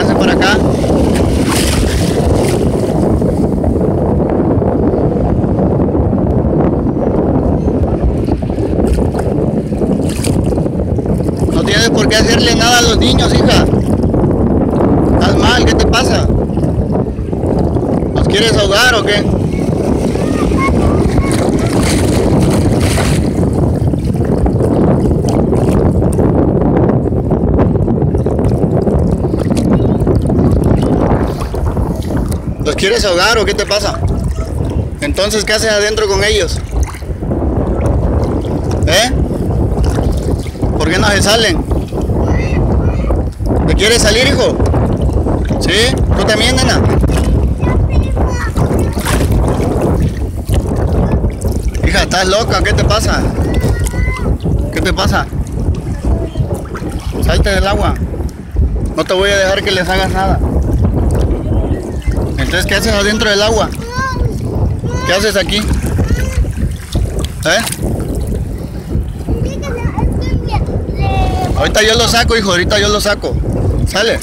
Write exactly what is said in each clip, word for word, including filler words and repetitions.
Avance para acá. No tienes por qué hacerle nada a los niños, hija. Estás mal, ¿qué te pasa? ¿Los quieres ahogar o qué? ¿Los quieres ahogar o qué te pasa? Entonces, ¿qué haces adentro con ellos? ¿Eh? ¿Por qué no se salen? ¿Te quieres salir, hijo? ¿Sí? ¿Tú también, nena? Hija, ¿estás loca? ¿Qué te pasa? ¿Qué te pasa? Salte del agua. No te voy a dejar que les hagas nada. Entonces, ¿qué haces adentro del agua? ¿Qué haces aquí? ¿Eh? Ahorita yo lo saco, hijo, ahorita yo lo saco. Sale.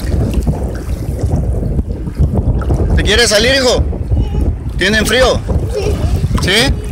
¿Te quieres salir, hijo? ¿Tienen frío? Sí. ¿Sí?